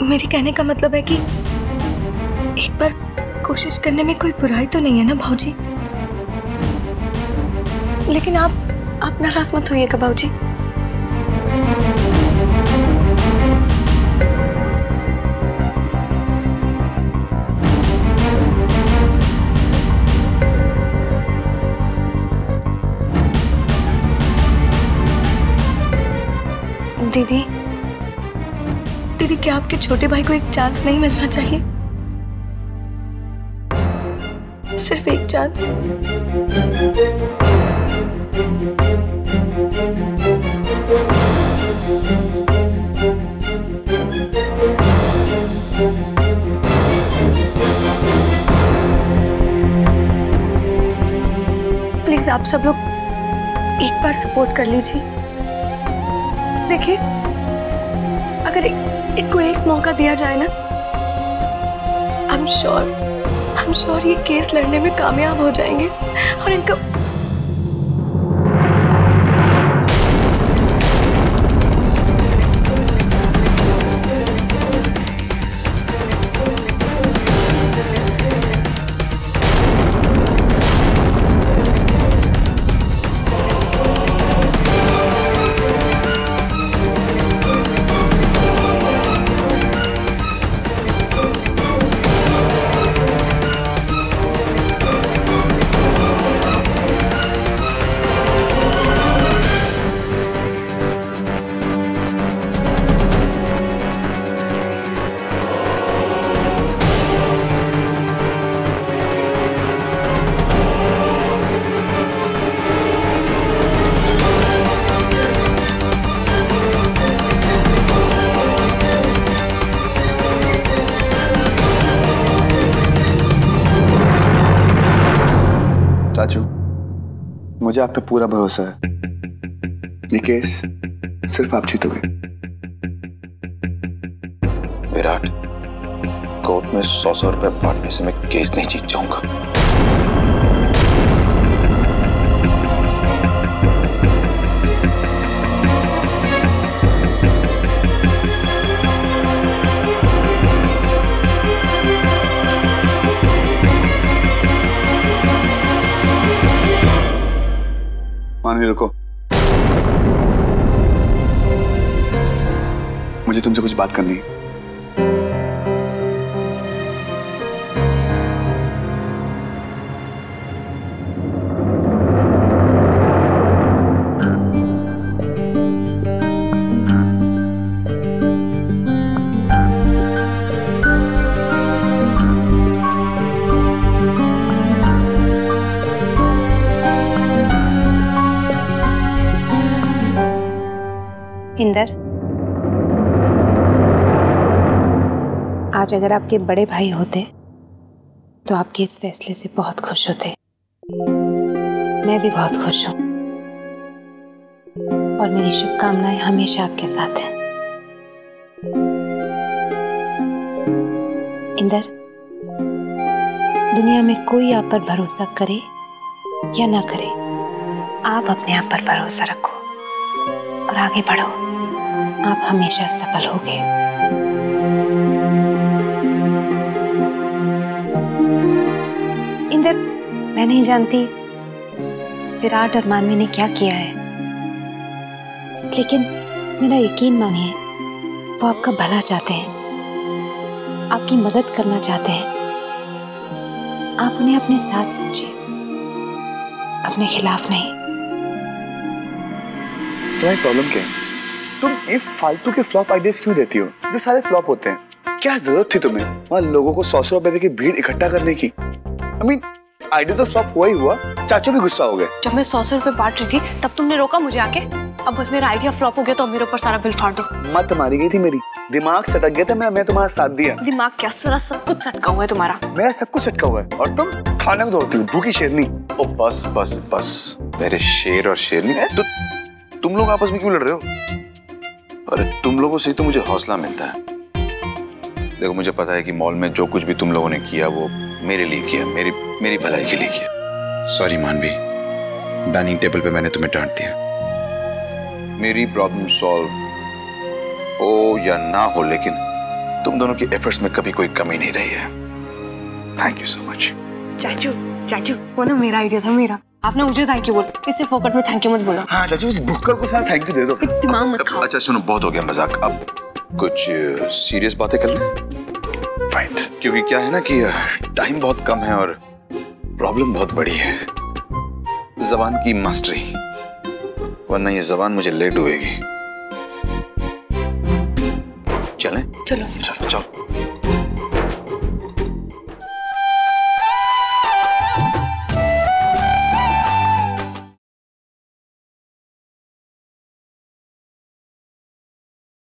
मेरे कहने का मतलब है कि एक बार कोशिश करने में कोई बुराई तो नहीं है ना भाऊजी। लेकिन आप नाराज मत होइएगा भाऊजी। दीदी दीदी, क्या आपके छोटे भाई को एक चांस नहीं मिलना चाहिए? सिर्फ एक चांस। प्लीज आप सब लोग एक बार सपोर्ट कर लीजिए। देखिए, अगर इनको एक मौका दिया जाए ना, I'm sure ये केस लड़ने में कामयाब हो जाएंगे और इनका चाचू, मुझे आप पे पूरा भरोसा है। ये केस सिर्फ आप जीतोगे। विराट, कोर्ट में 100 रुपए बांटने से मैं केस नहीं जीत जाऊंगा। मानवी, रुको। मुझे तुमसे कुछ बात करनी है। इंदर, आज अगर आपके बड़े भाई होते तो आपके इस फैसले से बहुत खुश होते। मैं भी बहुत खुश हूं और मेरी शुभकामनाएं हमेशा आपके साथ हैं। इंदर, दुनिया में कोई आप पर भरोसा करे या ना करे, आप अपने आप पर भरोसा रखो और आगे बढ़ो। आप हमेशा सफल होगे। इंदर, मैं नहीं जानती विराट और मानवी ने क्या किया है, लेकिन मेरा यकीन मानिए, वो आपका भला चाहते हैं, आपकी मदद करना चाहते हैं। आप उन्हें अपने साथ समझिए, अपने खिलाफ नहीं। तुम्हारी प्रॉब्लम क्या है? तुम ये फालतू के फ्लॉप आइडियाज क्यों देती हो, जो सारे फ्लॉप होते हैं? क्या जरूरत थी तुम्हें वहां लोगों को 100 रुपए देके भीड़ इकट्ठा करने की? आइडिया तो फ्लॉप हुआ ही हुआ, चाचू भी गुस्सा हो गए। जब मैं 100 रुपए बांट रही थी तब तुमने रोका मुझे आके। अब बस मेरा आइडिया फ्लॉप हो गया तो मेरे ऊपर सारा बिल फाड़ दो। मत मारी गई थी मेरी, दिमाग सटक गया था। मैं तुम्हारा साथ दिया। दिमाग क्या, सारा सब कुछ सटका हुआ है तुम्हारा। मेरा सब कुछ सटका हुआ है और तुम खाने को दौड़ती हो, भूखी शेरनी। ओ बस बस बस, मेरे शेर और शेरनी। तो तुम लोग आपस में क्यों लड़ रहे हो? अरे तुम लोगों से ही तो मुझे हौसला मिलता है। देखो, मुझे पता है कि मॉल में जो कुछ भी तुम लोगों ने किया वो मेरे लिए किया, मेरी भलाई के लिए किया। सॉरी मानवी, डाइनिंग टेबल पे मैंने तुम्हें डांट दिया। मेरी प्रॉब्लम सॉल्व हो या ना हो, लेकिन तुम दोनों की एफर्ट्स में कभी कोई कमी नहीं रही है। Thank you so much. चाचू चाचू, वो ना मेरा आइडिया था, मेरा। आपने मुझे थैंक यू बोला, इससे फोकट में थैंक यू मत बोला। हाँ चाचू, उस बुक्कल को सारा थैंक यू दे दो। दिमाग मत खाओ। अच्छा सुनो, बहुत हो गया मजाक, अब कुछ सीरियस बातें कर लें। राइट, क्योंकि क्या है ना कि टाइम बहुत कम है और प्रॉब्लम बहुत बड़ी है, जबान की मास्टरी, वरना ये जबान मुझे ले डुबेगी। चलें? चलो चलो चलो।